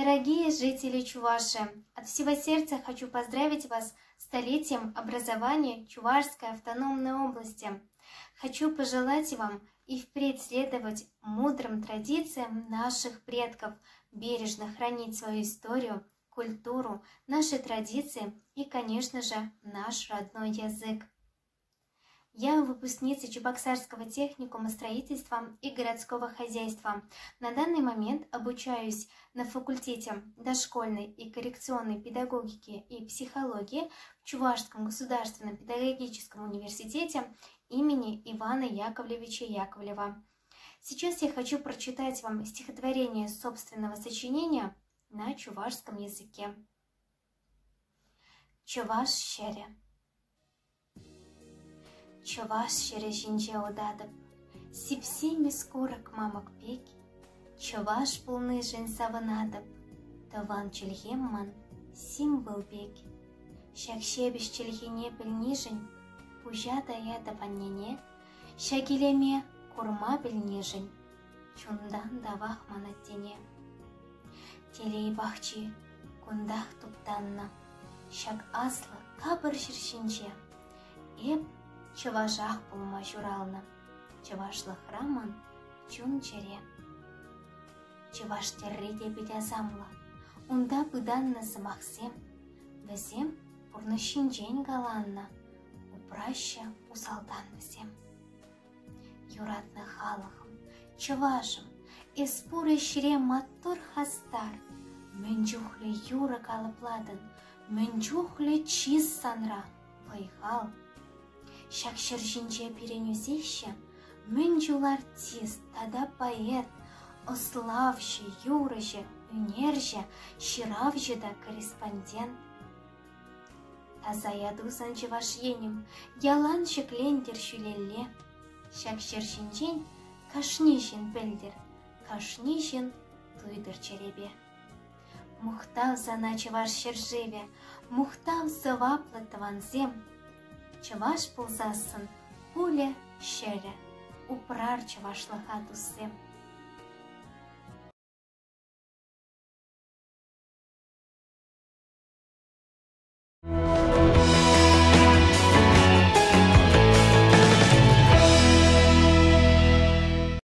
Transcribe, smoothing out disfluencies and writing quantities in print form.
Дорогие жители Чувашии, от всего сердца хочу поздравить вас с столетием образования Чувашской автономной области. Хочу пожелать вам и впредь следовать мудрым традициям наших предков, бережно хранить свою историю, культуру, наши традиции и, конечно же, наш родной язык. Я выпускница Чебоксарского техникума строительства и городского хозяйства. На данный момент обучаюсь на факультете дошкольной и коррекционной педагогики и психологии в Чувашском государственном педагогическом университете имени Ивана Яковлевича Яковлева. Сейчас я хочу прочитать вам стихотворение собственного сочинения на чувашском языке. Чуваш шере. Чуваш шере жинже одадып, сипсеми скорок мамак пеки, Чуваш полны жин саванадып, таван чельгемман сим был беки. Шакшебиш чельгене пельнижень, пужата яда ваннене, шагилеме курма пельнижень, чундан давах манаттене. Телей бахчи кундах туптанна, шак асла кабыр ширшинче, эп чыважах пулма журална, чывашлы храман чун чере. Чываш терриде бедязамла, унда пыданна самахсем, везем пурны шинчень галанна, упраща усалданнысем. Юратны халахым, чывашым, эспуры шире маттур хастар, мөнчухле юра калыпладын, мөнчухле чиз санра, вайхал. Шакшыр жинче перенюзеще, мөнчулар тиз, тада поэт, ославши, юрыжы, үнерже, ширавжы да корреспондент. Таза ядусан чываш енем, ялан шеклендер шүлелле, шакшыр жинчен кашнишин пелдер, кашнишин туйдыр черебе. Мухтав зана чываш шержеве, мухтав сываплы таванзем, чываш пулзасын пуле шере, упрар чывашлыха туссем.